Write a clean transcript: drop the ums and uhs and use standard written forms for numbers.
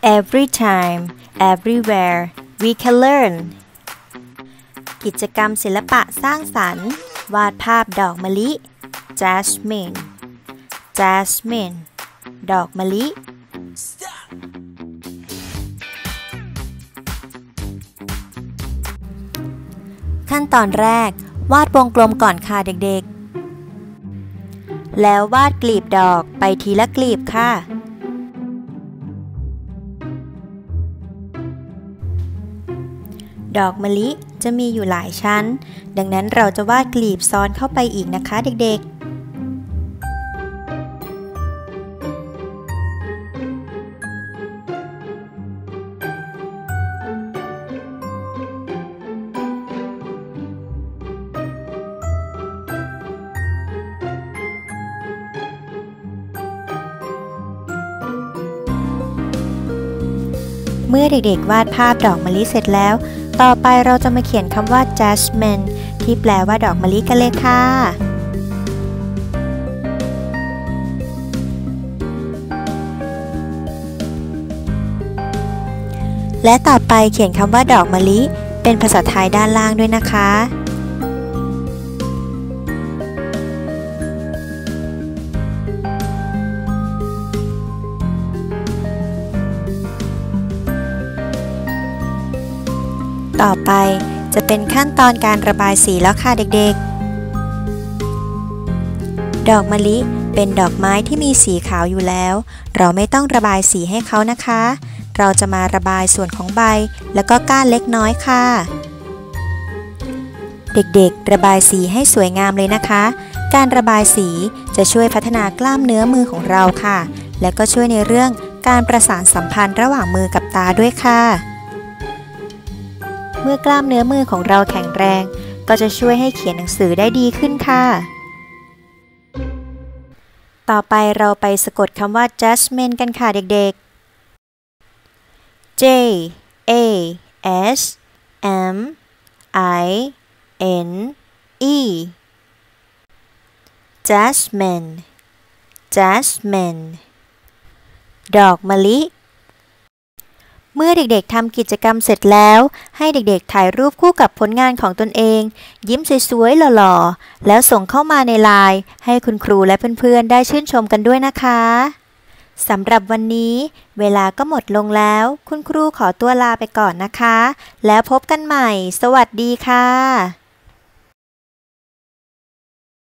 Every time, everywhere, we can learn กิจกรรมศิลปะสร้างสรรค์วาดภาพดอกมะลิ Jasmine Jasmine ดอกมะลิ ขั้นตอนแรกวาดวงกลมก่อนค่ะเด็กๆแล้ววาดกลีบดอกไปทีละกลีบค่ะดอกมะลิจะมีอยู่หลายชั้นดังนั้นเราจะวาดกลีบซ้อนเข้าไปอีกนะคะเด็กๆเมื่อเด็กๆวาดภาพดอกมะลิเสร็จแล้วต่อไปเราจะมาเขียนคำว่า Jasmine ที่แปลว่าดอกมะลิกันเลยค่ะและต่อไปเขียนคำว่าดอกมะลิเป็นภาษาไทยด้านล่างด้วยนะคะต่อไปจะเป็นขั้นตอนการระบายสีแล้วค่ะเด็กๆดอกมะลิเป็นดอกไม้ที่มีสีขาวอยู่แล้วเราไม่ต้องระบายสีให้เขานะคะเราจะมาระบายส่วนของใบแล้วก็ก้านเล็กน้อยค่ะเด็กๆระบายสีให้สวยงามเลยนะคะการระบายสีจะช่วยพัฒนากล้ามเนื้อมือของเราค่ะและก็ช่วยในเรื่องการประสานสัมพันธ์ระหว่างมือกับตาด้วยค่ะเมื่อกล้ามเนื้อมือของเราแข็งแรงก็จะช่วยให้เขียนหนังสือได้ดีขึ้นค่ะต่อไปเราไปสะกดคำว่า Jasmine กันค่ะเด็กๆ J A S M I N E Jasmine Jasmine ดอกมะลิเมื่อเด็กๆทำกิจกรรมเสร็จแล้วให้เด็กๆถ่ายรูปคู่กับผลงานของตนเองยิ้มสวยๆหล่อๆแล้วส่งเข้ามาในไลน์ให้คุณครูและเพื่อนๆได้ชื่นชมกันด้วยนะคะสำหรับวันนี้เวลาก็หมดลงแล้วคุณครูขอตัวลาไปก่อนนะคะแล้วพบกันใหม่สวัสดีค่ะ